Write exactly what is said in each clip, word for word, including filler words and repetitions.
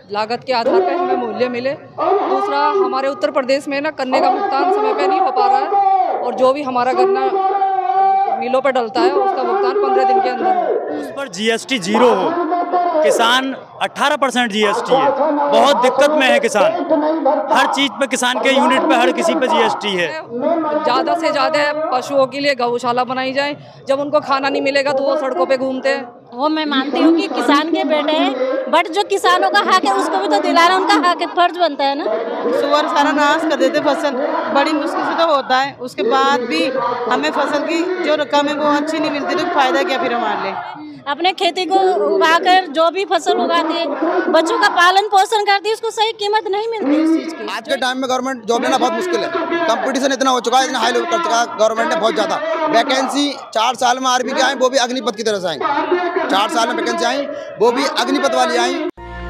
लागत के आधार पर हमें मूल्य मिले। दूसरा, हमारे उत्तर प्रदेश में ना गन्ने का भुगतान समय पे नहीं हो पा रहा है और जो भी हमारा गन्ना मिलों पर डलता है उसका भुगतान पंद्रह दिन के अंदर हो। उस पर जीएसटी जीरो हो, किसान अठारह परसेंट जीएसटी है, बहुत दिक्कत में है किसान। हर चीज पे किसान के यूनिट पे हर किसी पे जीएसटी है। ज़्यादा से ज़्यादा पशुओं के लिए गौशाला बनाई जाए, जब उनको खाना नहीं मिलेगा तो वो सड़कों पे घूमते हैं। वो मैं मानती हूँ कि किसान के बेटे हैं, बट जो किसानों का हक है उसको भी तो दिलाना उनका हक है, फर्ज बनता है ना। सुअर सारा नाश कर देते फसल, बड़ी मुश्किल से तो होता है, उसके बाद भी हमें फसल की जो रकम है वो अच्छी नहीं मिलती, तो फायदा क्या फिर हमारे लिए। अपने खेती को उगाकर जो भी फसल उगाती है, बच्चों का पालन पोषण करती है, उसको सही कीमत नहीं मिलती उस चीज की। आज के टाइम में गवर्नमेंट जॉब लेना बहुत मुश्किल है, कंपटीशन इतना हो चुका है, इतना हाई लेवल कर चुका है गवर्नमेंट ने बहुत ज़्यादा। वैकेंसी चार साल में आर्मी की आई, वो भी अग्निपथ की तरह से आई। चार साल में वैकेंसी आई, वो भी अग्निपथ वाली आई।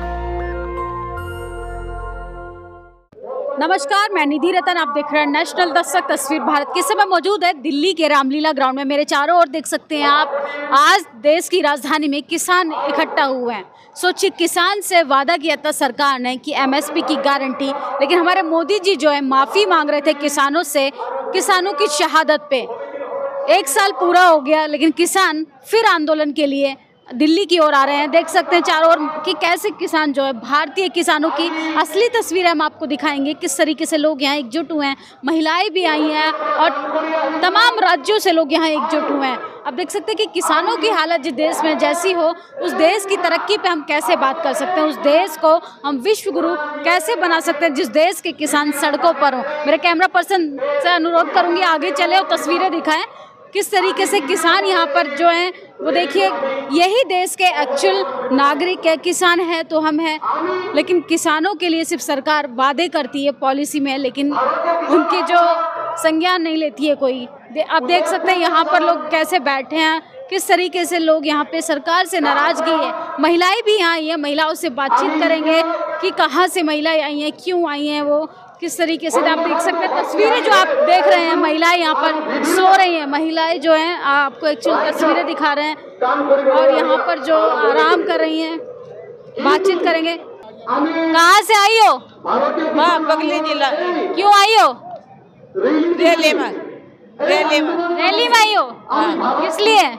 नमस्कार, मैं निधि रतन, आप देख रहे हैं नेशनल दस्तक तस्वीर भारत। किस समय मौजूद है दिल्ली के रामलीला ग्राउंड में। मेरे चारों ओर देख सकते हैं आप, आज देश की राजधानी में किसान इकट्ठा हुए हैं। सोचिए, किसान से वादा किया था सरकार ने कि एमएसपी की गारंटी, लेकिन हमारे मोदी जी जो है माफ़ी मांग रहे थे किसानों से, किसानों की शहादत पे। एक साल पूरा हो गया, लेकिन किसान फिर आंदोलन के लिए दिल्ली की ओर आ रहे हैं। देख सकते हैं चारों ओर कि कैसे किसान जो है, भारतीय किसानों की असली तस्वीर हम आपको दिखाएंगे, किस तरीके से लोग यहाँ एकजुट हुए हैं। महिलाएं भी आई हैं और तमाम राज्यों से लोग यहाँ एकजुट हुए हैं। अब देख सकते हैं कि किसानों की हालत जिस देश में जैसी हो, उस देश की तरक्की पे हम कैसे बात कर सकते हैं, उस देश को हम विश्व गुरु कैसे बना सकते हैं जिस देश के किसान सड़कों पर हो। मेरे कैमरा पर्सन से अनुरोध करूँगी आगे चले और तस्वीरें दिखाएँ किस तरीके से किसान यहाँ पर जो हैं वो देखिए, यही देश के एक्चुअल नागरिक है। किसान है तो हम हैं, लेकिन किसानों के लिए सिर्फ सरकार वादे करती है पॉलिसी में, लेकिन उनके जो संज्ञान नहीं लेती है कोई। दे, अब देख सकते हैं यहाँ पर लोग कैसे बैठे हैं, किस तरीके से लोग यहाँ पे सरकार से नाराज़गी है। महिलाएं भी यहाँ आई हैं, महिलाओं से बातचीत करेंगे कि कहाँ से महिलाएं आई हैं, क्यों आई हैं, वो किस तरीके से। आप देख सकते हैं तस्वीरें जो आप देख रहे हैं, महिलाएं यहाँ पर सो रही हैं। महिलाएं जो हैं आपको एक्चुअल तस्वीरें दिखा रहे हैं और यहाँ पर जो आराम कर रही हैं, बातचीत करेंगे। कहाँ से आई हो? वहाँ बगली जिला। क्यों आई हो? रैली में रैली में रैली में आई हो? हाँ। किस लिए?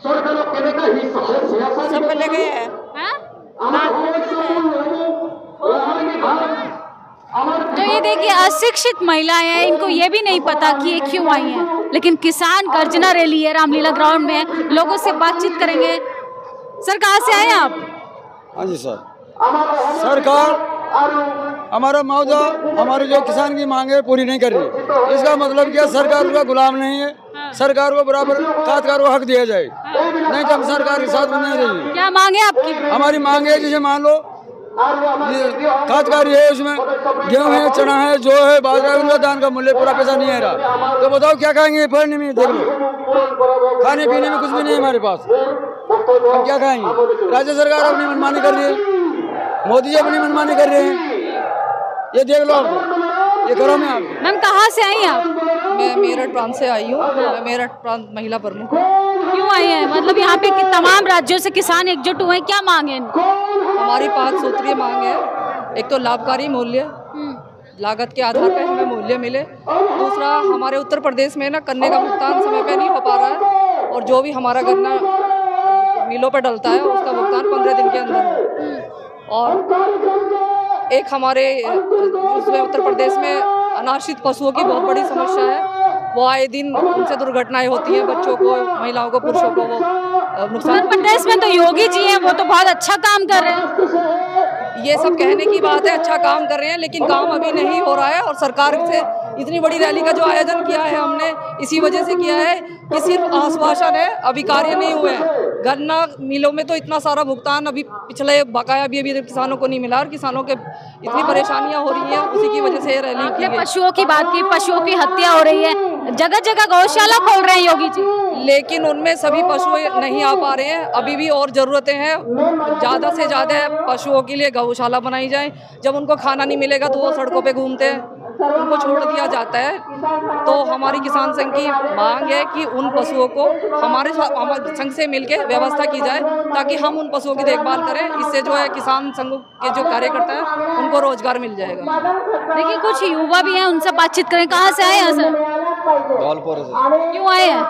सब ले गए हैं। तो ये देखिए, अशिक्षित महिलाएं हैं, इनको ये भी नहीं पता कि ये क्यों आई हैं, लेकिन किसान गर्जना रैली है रामलीला ग्राउंड में। लोगों से बातचीत करेंगे। सर, कहाँ से आए आप? हाँ जी सर, सरकार हमारा मौजा हमारे जो किसान की मांगे पूरी नहीं कर रही। इसका मतलब क्या, सरकार का गुलाम नहीं है। हाँ। सरकार को बराबर काश्तकार को हक दिया जाए। हाँ। नहीं तो हम सरकार के साथ नहीं रहेंगे। क्या मांगे आपकी? हमारी मांगे है, जैसे मान लो ये काश्तकारी है, उसमें गेहूँ है, चना है, जो है बाजरा, उनका दान का मूल्य पूरा पैसा नहीं आ रहा। तो बताओ क्या खाएंगे? पढ़ने में देख लो, खाने पीने में कुछ भी नहीं है हमारे पास, हम क्या खाएंगे? राज्य सरकार अपनी मनमानी कर रही है, मोदी जी अपनी मनमानी कर रहे हैं। ये देख लो, ये करो। मैं आप मैम कहाँ से आई आप? मैं मेरठ प्रांत से आई हूँ, मैं मेरठ प्रांत महिला प्रमुख। क्यों आई हैं? मतलब यहाँ पे तमाम राज्यों से किसान एकजुट हुए हैं, क्या मांग है? हमारी पांच सूत्रीय मांग है। एक तो लाभकारी मूल्य, लागत के आधार पर हमें मूल्य मिले। दूसरा, हमारे उत्तर प्रदेश में ना गन्ने का भुगतान समय पे नहीं हो पा रहा है और जो भी हमारा गन्ना मिलों पर डलता है उसका भुगतान पंद्रह दिन के अंदर हो। और एक हमारे उसमें उत्तर प्रदेश में अनाश्रित पशुओं की बहुत बड़ी समस्या है। वो आए दिन उनसे दुर्घटनाएं होती हैं, बच्चों को, महिलाओं को, पुरुषों को वो नुकसान। उत्तर प्रदेश में तो योगी जी हैं, वो तो बहुत अच्छा काम कर रहे हैं। ये सब कहने की बात है, अच्छा काम कर रहे हैं, लेकिन काम अभी नहीं हो रहा है। और सरकार से इतनी बड़ी रैली का जो आयोजन किया है हमने, इसी वजह से किया है कि सिर्फ आश्वासन है, अभी कार्य नहीं हुए हैं। गन्ना मिलों में तो इतना सारा भुगतान अभी पिछले बकाया भी अभी किसानों को नहीं मिला और किसानों के इतनी परेशानियां हो रही हैं, उसी की वजह से ये रैली की है। पशुओं की बात की, पशुओं की हत्या हो रही है, जगह जगह गौशाला खोल रहे हैं योगी जी, लेकिन उनमें सभी पशु नहीं आ पा रहे हैं। अभी भी और ज़रूरतें हैं, ज़्यादा से ज़्यादा पशुओं के लिए गौशाला बनाई जाए, जब उनको खाना नहीं मिलेगा तो वो सड़कों पे घूमते हैं। उनको छोड़ दिया जाता है। तो हमारी किसान संघ की मांग है कि उन पशुओं को हमारे हमारे संघ से मिलकर व्यवस्था की जाए ताकि हम उन पशुओं की देखभाल करें। इससे जो है किसान संघ के जो कार्यकर्ता है उनको रोजगार मिल जाएगा। देखिए कुछ युवा भी हैं, उनसे बातचीत करें। कहाँ से आए हैं सर? धौलपुर से। क्यों आए हैं?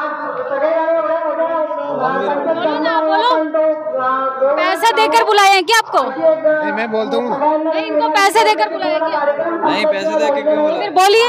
बोलो ना, बोलो। पैसा देकर बुलाए हैं क्या आपको? नहीं, मैं बोलता हूँ। नहीं, इनको पैसे देकर बुलाया क्या? नहीं, पैसे दे के क्यों बुलाया? फिर बोलिए।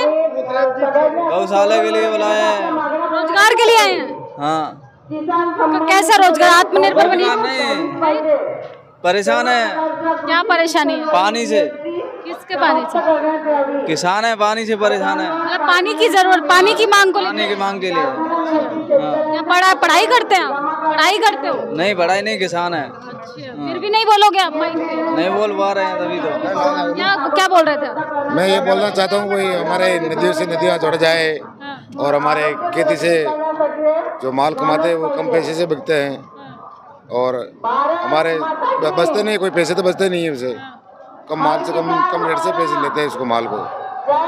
गौशाला के लिए बुलाया है। रोजगार के लिए आए हैं? हाँ। तो कैसा रोजगार? आत्मनिर्भर बनिए। नहीं, परेशान है। क्या परेशानी है? पानी से। किसके पानी से? किसान है, पानी से परेशान है। मतलब पानी की जरूरत, पानी की मांग को लेकर। पानी की मांग के लिए। हाँ। क्या पढ़ा पढ़ाई करते हैं आप? पढ़ाई करते हो? नहीं, पढ़ाई नहीं, किसान है। फिर भी नहीं बोलोगे आप? नहीं बोल पा रहे हैं तभी तो। क्या क्या बोल रहे थे? मैं ये बोलना चाहता हूँ कोई हमारे नदियों से नदियाँ जुड़ जाए और हमारे खेती से जो माल कमाते हैं वो कम पैसे से बिकते हैं और हमारे बचते नहीं, कोई पैसे तो बचते नहीं है उसे, कम माल से कम कम रेट से पैसे लेते हैं उसको माल को।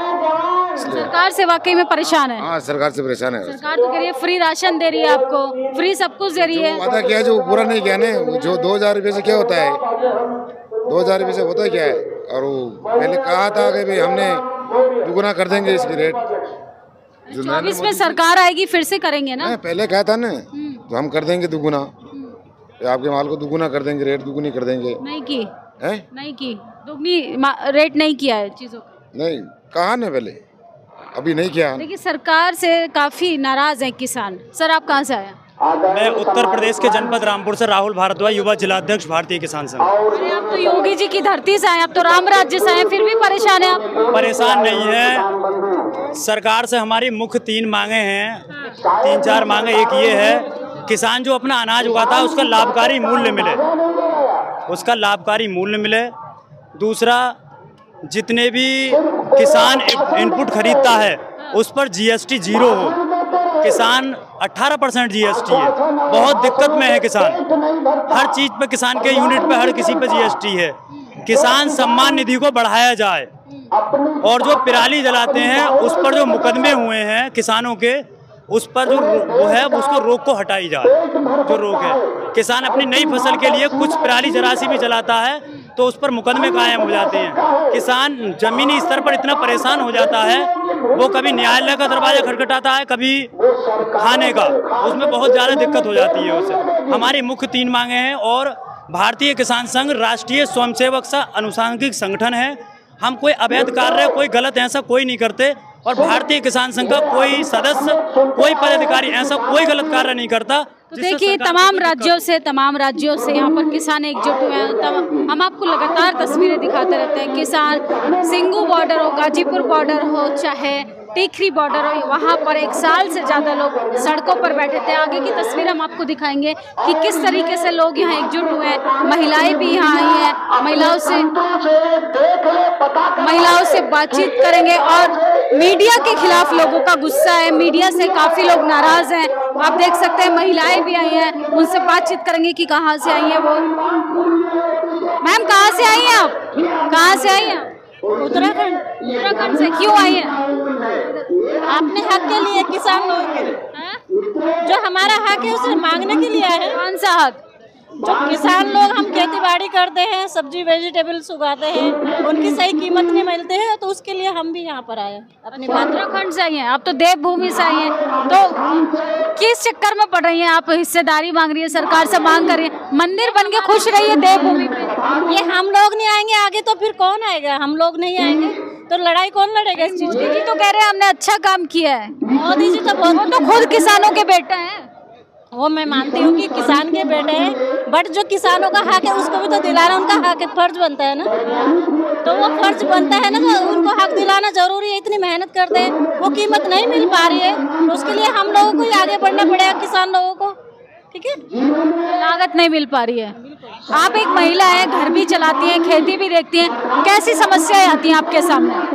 सरकार से वाकई में परेशान है। हाँ, सरकार से परेशान है। सरकार तो कह रही है फ्री राशन दे रही है आपको, फ्री सब कुछ दे रही है। वादा किया जो पूरा नहीं किया ना। जो दो हजार रुपये से क्या होता है, दो हजार रुपये से होता क्या है। और वो पहले कहा था कि भाई हमने दुगुना कर देंगे इसकी रेट। चौबीस में सरकार आएगी फिर से करेंगे ना? पहले कहा था ना तो हम कर देंगे दुगुना, आपके माल को दुगुना कर देंगे, रेट दुगुनी कर देंगे। नहीं की है? नहीं की दुगनी रेट नहीं किया है चीजों का। नहीं कहा ना, पहले अभी नहीं किया। देखिए सरकार से काफी नाराज है किसान। सर आप कहाँ से आए? मैं उत्तर प्रदेश के जनपद रामपुर से राहुल भारद्वाज, युवा जिलाध्यक्ष भारतीय किसान संघ। अरे आप तो योगी जी की धरती से आए, आप तो राम राज्य से आए, फिर भी परेशान है आप? परेशान नहीं है। सरकार से हमारी मुख्य तीन मांगे हैं, तीन चार मांगे। एक ये है किसान जो अपना अनाज उगाता है उसका लाभकारी मूल्य मिले, उसका लाभकारी मूल्य मिले। दूसरा, जितने भी किसान इनपुट खरीदता है उस पर जीएसटी जीरो हो। किसान अठारह परसेंट जीएसटी है, बहुत दिक्कत में है किसान। हर चीज़ पे किसान के यूनिट पे हर किसी पे जीएसटी है। किसान सम्मान निधि को बढ़ाया जाए और जो पराली जलाते हैं उस पर जो मुकदमे हुए हैं किसानों के, उस पर जो वो है उसको रोक को हटाई जाए। जो रोक है, किसान अपनी नई फसल के लिए कुछ पराली जरासी भी जलाता है तो उस पर मुकदमे कायम हो जाते हैं। किसान जमीनी स्तर पर इतना परेशान हो जाता है, वो कभी न्यायालय का दरवाजा खटखटाता है, कभी थाने का, उसमें बहुत ज़्यादा दिक्कत हो जाती है उसे। हमारी मुख्य तीन मांगे हैं और भारतीय किसान संघ राष्ट्रीय स्वयंसेवक सा अनुसांगिक संगठन है। हम कोई अवैध कार्य, कोई गलत ऐसा कोई नहीं करते और भारतीय किसान संघ का कोई सदस्य, कोई पदाधिकारी ऐसा कोई गलत कार्य नहीं करता। तो देखिए तमाम राज्यों से तमाम राज्यों से यहाँ पर किसान एकजुट हुए हैं। तब हम आपको लगातार तस्वीरें दिखाते रहते हैं। किसान सिंगू बॉर्डर हो, गाजीपुर बॉर्डर हो, चाहे टीकरी बॉर्डर हो, वहाँ पर एक साल से ज़्यादा लोग सड़कों पर बैठे थे। आगे की तस्वीर हम आपको दिखाएंगे कि किस तरीके से लोग यहाँ एकजुट हुए हैं। महिलाएं भी यहाँ आई हैं, महिलाओं से महिलाओं से बातचीत करेंगे और मीडिया के खिलाफ लोगों का गुस्सा है, मीडिया से काफ़ी लोग नाराज हैं। आप देख सकते हैं महिलाएं भी आई हैं, उनसे बातचीत करेंगे कि कहाँ से आई हैं वो। मैम कहाँ से आई हैं आप? कहाँ से आई हैं? उत्तराखंड। उत्तराखंड से क्यों आई हैं? अपने हक के लिए, किसान लोगों के लिए, जो हमारा हक है उसे मांगने के लिए आए हैं। कौन सा हक? जो किसान लोग, हम खेती बाड़ी करते हैं, सब्जी वेजिटेबल्स उगाते हैं, उनकी सही कीमत नहीं मिलते हैं, तो उसके लिए हम भी यहाँ पर आए हैं। अपनी उत्तराखंड से आई हैं आप, तो देवभूमि से आई हैं, तो किस चक्कर में पड़ रही हैं आप? हिस्सेदारी मांग रही है, सरकार से मांग कर रही है, मंदिर बन के खुश रही है देवभूमि पे। ये हम लोग नहीं आएंगे आगे तो फिर कौन आएगा? हम लोग नहीं आएंगे तो लड़ाई कौन लड़ेगा इस चीज की? जी तो कह रहे हैं हमने अच्छा काम किया है। मोदी जी तो बहुत, तो खुद किसानों के बेटे हैं। वो मैं मानती हूँ कि किसान के बेटे हैं, बट जो किसानों का हक है उसको भी तो दिलाना उनका हक है, फर्ज बनता है ना। तो वो फर्ज बनता है ना, तो उनको हक दिलाना जरूरी है। इतनी मेहनत करते हैं, वो कीमत नहीं मिल पा रही है, तो उसके लिए हम लोगों को ही आगे बढ़ना पड़ेगा, किसान लोगों को। ठीक है, लागत नहीं मिल पा रही है। आप एक महिला है, घर भी चलाती हैं, खेती भी देखती हैं, कैसी समस्याएं आती हैं आपके सामने?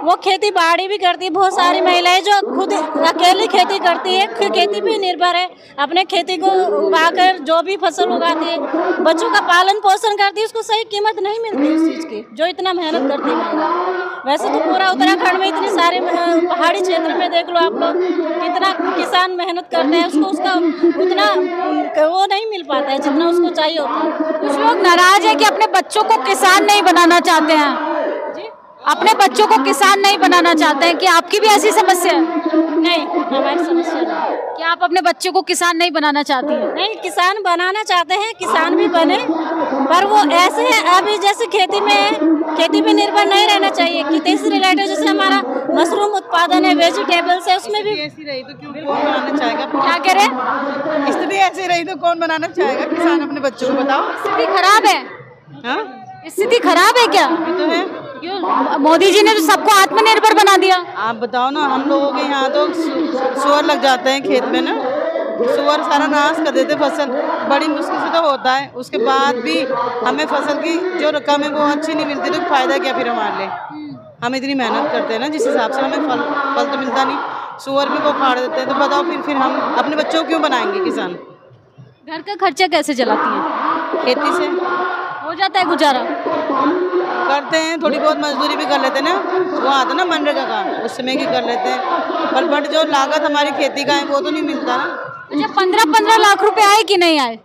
वो खेती बाड़ी भी करती है। बहुत सारी महिलाएं जो खुद अकेली खेती करती है, खेती पे निर्भर है, अपने खेती को उगाकर जो भी फसल उगाती है, बच्चों का पालन पोषण करती है, उसको सही कीमत नहीं मिलती उस चीज़ की जो इतना मेहनत करती है महिला। वैसे तो पूरा उत्तराखंड में इतनी सारे पहाड़ी क्षेत्र में देख लो आप लोग, कितना किसान मेहनत करते हैं, उसको उसका उतना वो नहीं मिल पाता है जितना उसको चाहिए होता है। कुछ लोग नाराज है कि अपने बच्चों को किसान नहीं बनाना चाहते हैं, अपने बच्चों को किसान नहीं बनाना चाहते हैं। कि आपकी भी ऐसी समस्या है? नहीं, हमारी समस्या नहीं। कि आप अपने बच्चे को किसान नहीं बनाना चाहती हैं? नहीं, किसान बनाना चाहते हैं, किसान भी बने, पर वो ऐसे है अभी जैसे खेती में खेती पे निर्भर नहीं रहना चाहिए। खेती से रिलेटेड जैसे हमारा मशरूम उत्पादन है, वेजिटेबल्स है, उसमें भी ऐसी रही तो क्यों कौन बनाना चाहेगा? क्या कह रहे हैं? स्थिति ऐसी रही तो कौन बनाना चाहेगा किसान अपने बच्चों को? बताओ, स्थिति खराब है। हाँ, स्थिति खराब है क्या? ये तो है। क्यों? मोदी जी ने तो सबको आत्मनिर्भर बना दिया। आप बताओ ना, हम लोगों के यहाँ तो सुअर लग जाते हैं खेत में ना, सुअर सारा नाश कर देते फसल, बड़ी मुश्किल से तो होता है। उसके बाद भी हमें फसल की जो रकम है वो अच्छी नहीं मिलती, तो फायदा क्या फिर हमारे लिए? हम इतनी मेहनत करते हैं ना, जिस हिसाब से हमें फल फल तो मिलता नहीं, सुअर भी वो फाड़ देते हैं। तो बताओ फिर फिर हम अपने बच्चों को क्यों बनाएंगे किसान? घर का खर्चा कैसे चलाती हैं? खेती से हो जाता है गुजारा? करते हैं, थोड़ी बहुत मजदूरी भी कर लेते हैं ना, वो आता ना मनरेगा का, उसमें भी कर लेते हैं, पर बट जो लागत हमारी खेती का है वो तो नहीं मिलता ना। अच्छा, पंद्रह पंद्रह लाख रुपए आए कि नहीं आए?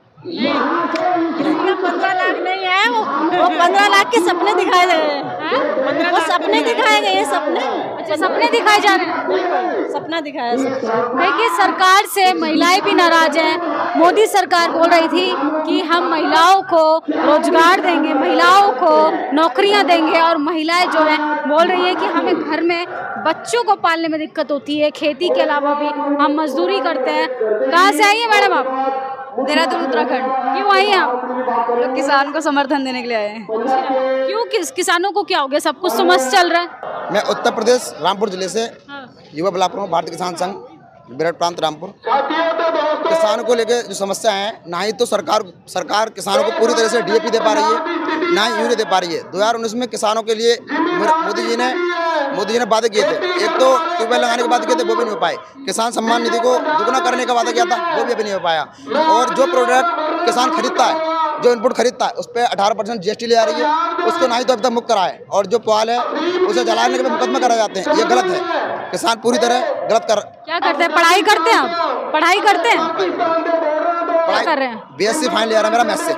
पंद्रह लाख नहीं है, वो वो पंद्रह लाख के सपने दिखाए गए हैं, वो सपने दिखाए गए हैं, सपने। अच्छा, सपने दिखाए जा रहे हैं, सपना दिखाया सब। देखिए, सरकार से महिलाएं भी नाराज हैं। मोदी सरकार बोल रही थी कि हम महिलाओं को रोजगार देंगे, महिलाओं को नौकरियां देंगे, और महिलाएं जो है बोल रही है कि हमें घर में बच्चों को पालने में दिक्कत होती है, खेती के अलावा भी हम मजदूरी करते हैं। कहाँ से आई है मैडम आप? देहरादून उत्तराखंड। क्यों आई हैं आप? लोग किसान को समर्थन देने के लिए आए हैं। क्यों? किस किसानों को क्या हो गया? सब कुछ तो मस्त चल रहा है। मैं उत्तर प्रदेश रामपुर जिले से युवा ब्लॉक प्रमुख भारतीय किसान संघ बेरठ प्रांत रामपुर। किसानों को लेकर जो समस्या है, ना ही तो सरकार सरकार किसानों को पूरी तरह से डीएपी दे पा रही है, ना ही यूरिया दे पा रही है। दो हजार उन्नीस में किसानों के लिए मोदी जी ने मोदी जी ने वादे किए थे, एक तो ट्यूबवेल लगाने के वादे किए थे, वो भी नहीं हो पाए। किसान सम्मान निधि को दुगना करने का वादा किया था, वो भी अभी नहीं हो पाया। और जो प्रोडक्ट किसान खरीदता है, जो इनपुट खरीदता है, उस पर अठारह परसेंट जीएसटी ले आ रही है, उसको ना ही तो अभी तक मुक्त करा है। और जो पुआल है उसे जलाने के मुकदमे कराए जाते हैं, ये गलत है। किसान पूरी तरह गलत कर क्या करते हैं? पढ़ाई करते हैं आप? पढ़ाई करते हैं? क्या कर रहे हैं? बीएससी फाइनल ईयर है मेरा मैथ्स से।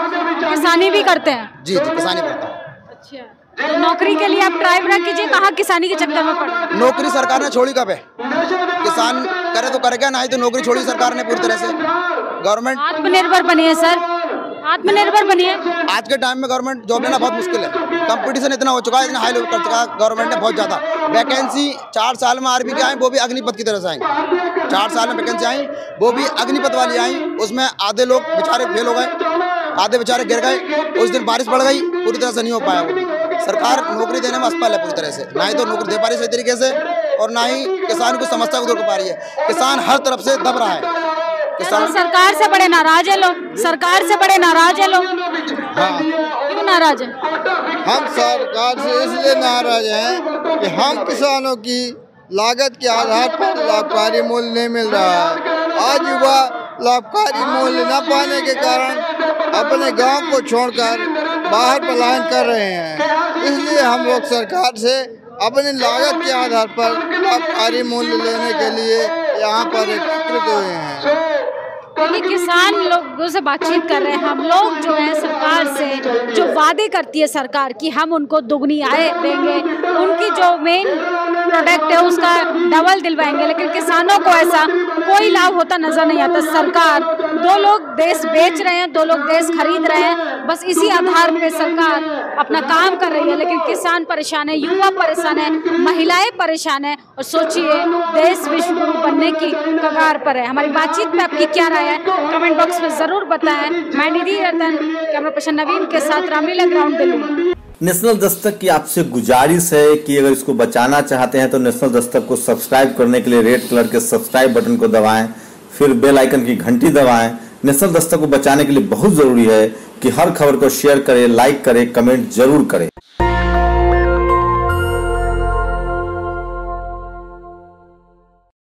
किसानी भी करते हैं? जी जी, किसानी करता हूँ। अच्छा, तो नौकरी के लिए आप ट्राई ना कीजिए, कहाँ किसानी के चक्कर में पड़े। नौकरी सरकार ने छोड़ी कब है? किसान करे तो करेगा, ना ही तो नौकरी छोड़ी सरकार ने पूरी तरह से। गवर्नमेंट आत्मनिर्भर बनिए सर, आत्मनिर्भर बनिए। आज के टाइम में गवर्नमेंट जॉब लेना बहुत मुश्किल है, कंपटीशन इतना हो चुका है, इतना हाई लेवल कर चुका है गवर्नमेंट ने बहुत ज़्यादा। वैकेंसी चार साल में आरबी के आई, वो भी अग्निपथ की तरह से आई। चार साल में वैकेंसी आई, वो भी अग्निपथ वाली आई, उसमें आधे लोग बेचारे फेल हो गए, आधे बेचारे गिर गए। उस दिन बारिश पड़ गई, पूरी तरह से नहीं हो पाया। वो भी सरकार नौकरी देने में असफल है पूरी तरह से, ना ही तो नौकरी दे पा रही सही तरीके से, और ना ही किसान की समस्या को दूर कर पा रही है। किसान हर तरफ से दब रहा है। किसान सरकार से बड़े नाराज है लोग, सरकार से बड़े नाराज है लोग। हाँ, क्यों नाराज है? हम सरकार से इसलिए नाराज हैं कि हम किसानों की लागत के आधार पर लाभकारी मूल्य नहीं मिल रहा है। आज युवा लाभकारी मूल्य न पाने के कारण अपने गांव को छोड़कर बाहर पलायन कर रहे हैं। इसलिए हम लोग सरकार से अपनी लागत के आधार पर लाभकारी मूल्य लेने के लिए यहाँ पर एकत्रित हुए हैं। देखिए, किसान लोगों से बातचीत कर रहे हैं हम लोग। जो है सरकार से जो वादे करती है सरकार कि हम उनको दुगनी आय देंगे, उनकी जो मेन प्रोडक्ट है उसका डबल दिलवाएंगे, लेकिन किसानों को ऐसा कोई लाभ होता नजर नहीं आता। सरकार दो लोग देश बेच रहे हैं, दो लोग देश खरीद रहे हैं, बस इसी आधार पे सरकार अपना काम कर रही है, लेकिन किसान परेशान है, युवा परेशान है, महिलाएं परेशान है। और सोचिए, देश विश्व गुरु बनने की कगार पर है। हमारी बातचीत पे आपकी क्या राय है, कमेंट बॉक्स में जरूर बताएं। मैं निधि रतन, कैमरा पर्सन नवीन के साथ, रामलीला ग्राउंड, दिल्ली। नेशनल दस्तक की आपसे गुजारिश है कि अगर इसको बचाना चाहते हैं तो नेशनल दस्तक को सब्सक्राइब करने के लिए रेड कलर के सब्सक्राइब बटन को दबाएं, फिर बेल आइकन की घंटी दबाएं। नेशनल दस्तक को बचाने के लिए बहुत जरूरी है कि हर खबर को शेयर करें, लाइक करें, कमेंट जरूर करें।